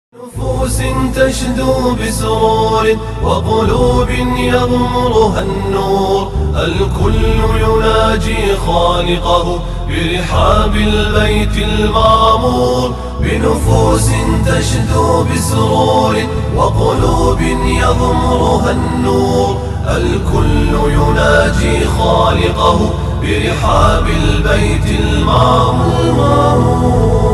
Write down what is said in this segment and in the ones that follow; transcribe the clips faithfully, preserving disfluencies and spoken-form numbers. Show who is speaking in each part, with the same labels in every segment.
Speaker 1: نفوس تشدو بسرور وقلوب يغمرها النور، الكل يناجي خالقه برحاب البيت المعمور. بنفوس تشدو بسرور وقلوب يغمرها النور، الكل يناجي خالقه برحاب البيت المعمور.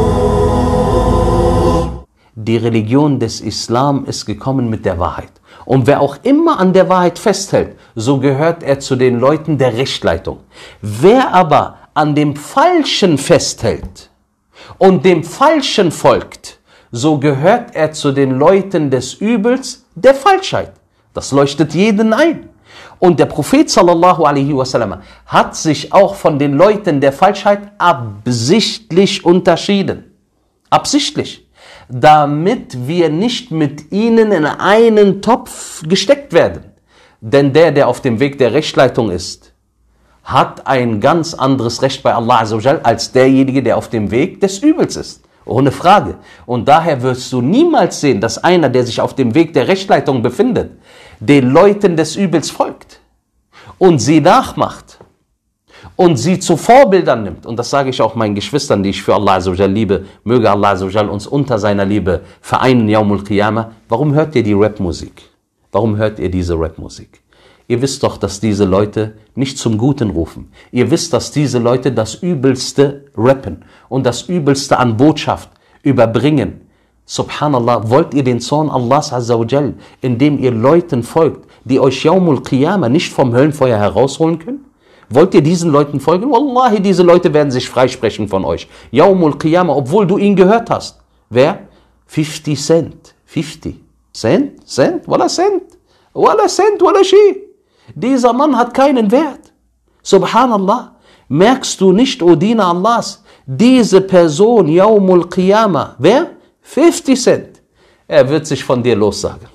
Speaker 2: Die Religion des Islam ist gekommen mit der Wahrheit. Und wer auch immer an der Wahrheit festhält, so gehört er zu den Leuten der Rechtleitung. Wer aber an dem Falschen festhält und dem Falschen folgt, so gehört er zu den Leuten des Übels der Falschheit. Das leuchtet jeden ein. Und der Prophet sallallahu alaihi wasallam hat sich auch von den Leuten der Falschheit absichtlich unterschieden. Absichtlich. Damit wir nicht mit ihnen in einen Topf gesteckt werden. Denn der, der auf dem Weg der Rechtleitung ist, hat ein ganz anderes Recht bei Allah Azza wa Jal als derjenige, der auf dem Weg des Übels ist. Ohne Frage. Und daher wirst du niemals sehen, dass einer, der sich auf dem Weg der Rechtleitung befindet, den Leuten des Übels folgt und sie nachmacht und sie zu Vorbildern nimmt. Und das sage ich auch meinen Geschwistern, die ich für Allah Azza wa Jal liebe. Möge Allah Azza wa Jal uns unter seiner Liebe vereinen, Yaumul Qiyamah. Warum hört ihr die Rapmusik? Warum hört ihr diese Rapmusik? Ihr wisst doch, dass diese Leute nicht zum Guten rufen. Ihr wisst, dass diese Leute das Übelste rappen und das Übelste an Botschaft überbringen. Subhanallah, wollt ihr den Zorn Allahs Azza wa Jal, indem ihr Leuten folgt, die euch Yaumul Qiyamah nicht vom Höllenfeuer herausholen können? Wollt ihr diesen Leuten folgen? Wallahi, diese Leute werden sich freisprechen von euch. Yaumul Qiyamah, obwohl du ihn gehört hast. Wer? fifty Cent. fifty Cent? Cent? Walla Cent? Walla Cent? Walla Shi? Dieser Mann hat keinen Wert. Subhanallah. Merkst du nicht, O Diener Allahs, diese Person, Yaumul Qiyamah, wer? fifty Cent. Er wird sich von dir lossagen.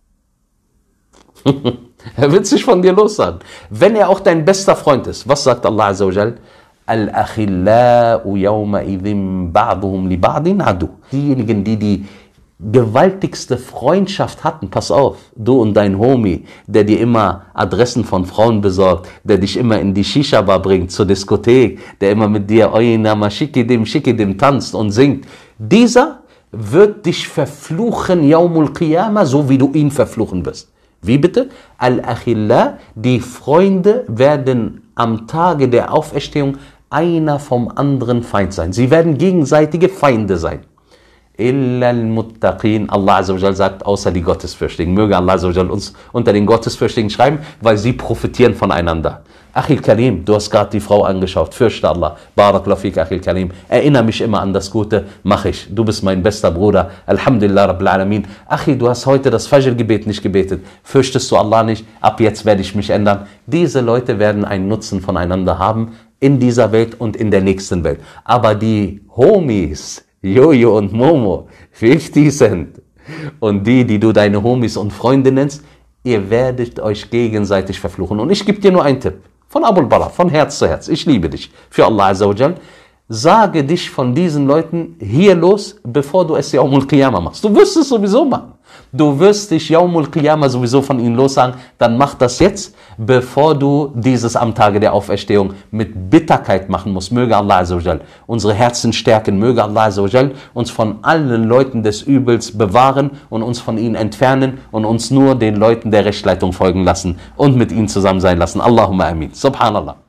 Speaker 2: Er wird sich von dir lossagen. Wenn er auch dein bester Freund ist, was sagt Allah Azza wa Jal? Al-Akhillau yawma idhim ba'duhum li ba'din adu. Diejenigen, die die gewaltigste Freundschaft hatten, pass auf, du und dein Homie, der dir immer Adressen von Frauen besorgt, der dich immer in die Shisha-Bar bringt, zur Diskothek, der immer mit dir Oyinama Shikidim Shikidim tanzt und singt, dieser wird dich verfluchen, Yaumul Qiyamah, so wie du ihn verfluchen wirst. Wie bitte? Al-Akhilla, die Freunde werden am Tage der Auferstehung einer vom anderen Feind sein. Sie werden gegenseitige Feinde sein. Illa al-Muttaqin, Allah Azza wa Jal sagt, außer die Gottesfürchtigen. Möge Allah Azza wa Jal uns unter den Gottesfürchtigen schreiben, weil sie profitieren voneinander. Achil Karim, du hast gerade die Frau angeschaut, fürchte Allah. Barakallahu fik, Achil Karim. Erinnere mich immer an das Gute, mach ich. Du bist mein bester Bruder. Alhamdulillah Rabbil Alamin. Achil, du hast heute das Fajr-Gebet nicht gebetet. Fürchtest du Allah nicht? Ab jetzt werde ich mich ändern. Diese Leute werden einen Nutzen voneinander haben in dieser Welt und in der nächsten Welt. Aber die Homies, Jojo und Momo, fifty Cent und die, die du deine Homies und Freunde nennst, ihr werdet euch gegenseitig verfluchen. Und ich gebe dir nur einen Tipp. Von Abul Bara, von Herz zu Herz. Ich liebe dich. Für Allah Azza wa Jal. Sage dich von diesen Leuten hier los, bevor du es Yaumul Qiyamah machst. Du wirst es sowieso machen. Du wirst dich Yaumul Qiyamah sowieso von ihnen lossagen. Dann mach das jetzt, bevor du dieses am Tage der Auferstehung mit Bitterkeit machen musst. Möge Allah Azza wa Jal unsere Herzen stärken. Möge Allah Azza wa Jal uns von allen Leuten des Übels bewahren und uns von ihnen entfernen und uns nur den Leuten der Rechtleitung folgen lassen und mit ihnen zusammen sein lassen. Allahumma amin. Subhanallah.